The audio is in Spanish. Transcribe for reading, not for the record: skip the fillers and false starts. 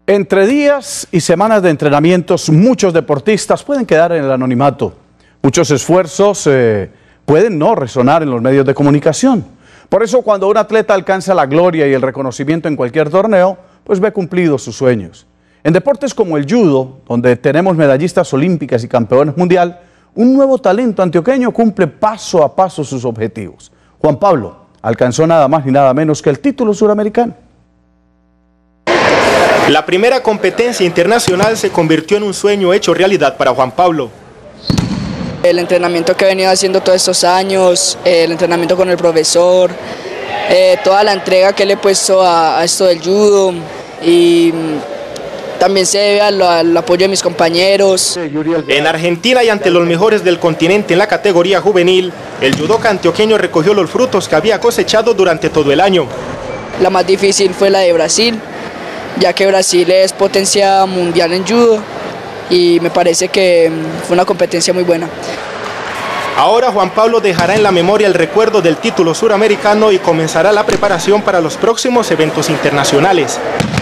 Entre días y semanas de entrenamientos, muchos deportistas pueden quedar en el anonimato. Muchos esfuerzos pueden no resonar en los medios de comunicación. Por eso, cuando un atleta alcanza la gloria y el reconocimiento en cualquier torneo, pues ve cumplidos sus sueños. En deportes como el judo, donde tenemos medallistas olímpicas y campeones mundial, un nuevo talento antioqueño cumple paso a paso sus objetivos. Juan Pablo alcanzó nada más ni nada menos que el título suramericano. La primera competencia internacional se convirtió en un sueño hecho realidad para Juan Pablo. El entrenamiento que he venido haciendo todos estos años, el entrenamiento con el profesor, toda la entrega que le he puesto a esto del judo y también se debe al apoyo de mis compañeros. En Argentina y ante los mejores del continente en la categoría juvenil, el judoka antioqueño recogió los frutos que había cosechado durante todo el año. La más difícil fue la de Brasil, ya que Brasil es potencia mundial en judo y me parece que fue una competencia muy buena. Ahora Juan Pablo dejará en la memoria el recuerdo del título suramericano y comenzará la preparación para los próximos eventos internacionales.